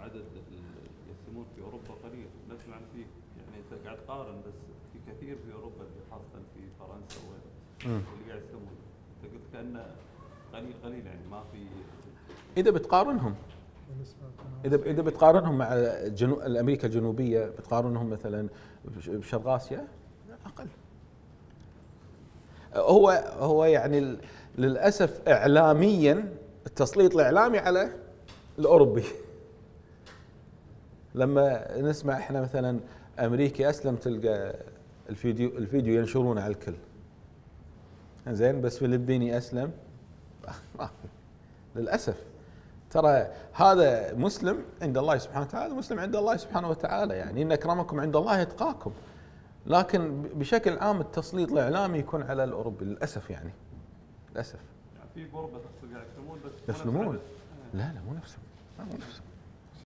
عدد يسلمون في اوروبا قليل، نسمع فيه يعني انت قاعد تقارن، بس في كثير في اوروبا خاصه في فرنسا واللي قاعد يسلمون، انت قلت كانه قليل قليل يعني ما في. اذا بتقارنهم اذا بتقارنهم مع امريكا الجنوبيه، بتقارنهم مثلا بشرق اسيا اقل. هو يعني للاسف اعلاميا التسليط الاعلامي على الاوروبي. لما نسمع احنا مثلا امريكي اسلم، تلقى الفيديو ينشرونه على الكل زين، بس فلبيني اسلم ما في. للاسف ترى هذا مسلم عند الله سبحانه وتعالى، مسلم عند الله سبحانه وتعالى، يعني ان اكرمكم عند الله يتقاكم. لكن بشكل عام التسليط الاعلامي يكون على الاوروبي للاسف، يعني للاسف. يعني في اوروبا تقصد قاعد يسلمون، بس يسلمون؟ لا مو نفسهم، مو نفسهم.